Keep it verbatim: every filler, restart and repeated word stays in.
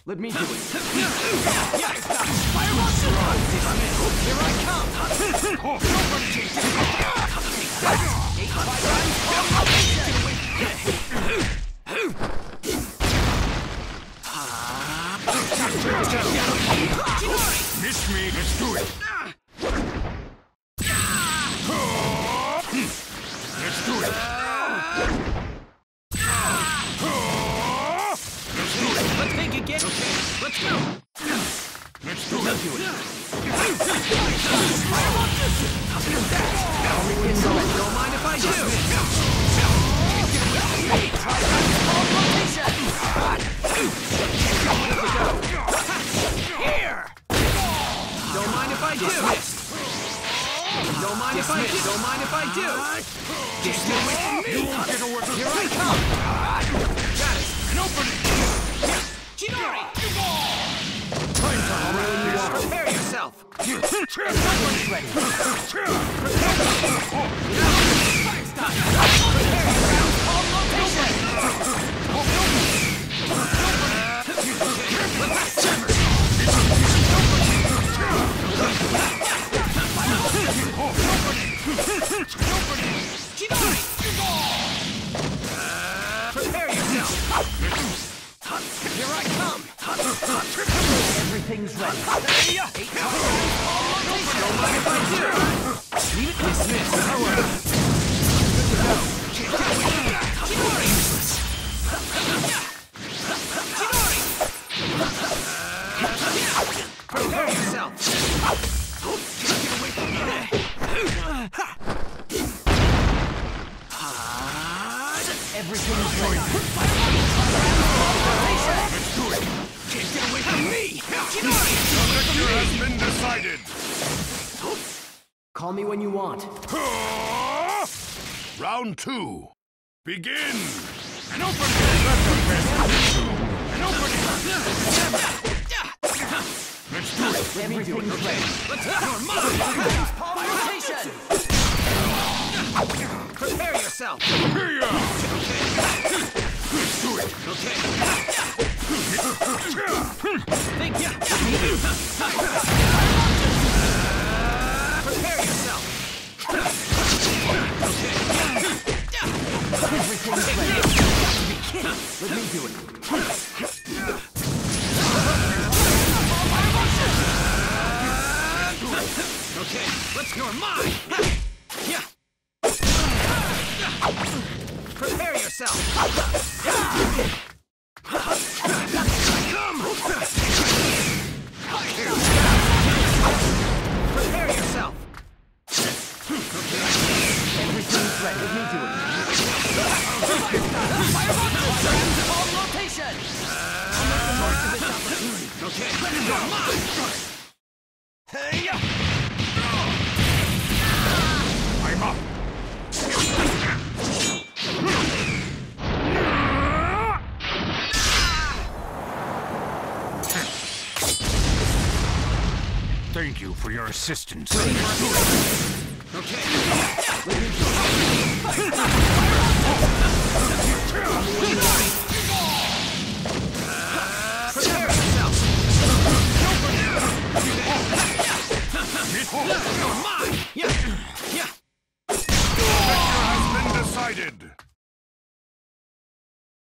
Let me do it. Here I come! Eight five rounds, Miss me, let's do it! Let's do it! Let's do it! let's think again! Okay, let's go! Let's do it! Don't mind if I do! Here! Don't mind if I do! Don't mind if I do! Don't mind if I do! Just get away from me! You won't get away from me! Here I come! Got it! An opening! Chinori! Time to Prepare yourself! Someone's ready! Prepare yourself! Here I come! Everything's ready. Eight Don't mind if I do! Leave it dismissed. Good to go. Chinori! Prepare yourself! Get away from me! Everything's ready. Let's do it! Can't get away from me! Chinori! The victor has been decided! Call me when you want. Round two. Begin! An opening! That's the best! An opening! Let's do it! Everything's ready. Let's have your mother! Rotation! Prepare yourself! Here ya! Let's do it! Okay. Think ya! Prepare yourself! Okay. Everything's ready. Let me do it. Okay, let's go mine! Yeah! Prepare yourself! Come! Prepare yourself! Everything's ready. Let me do it. All rotation! Okay, let's go mine! Hey! I'm up! Thank you for your assistance. Okay. Prepare yourself! You're mine! Yeah! Yeah! The victor has been decided!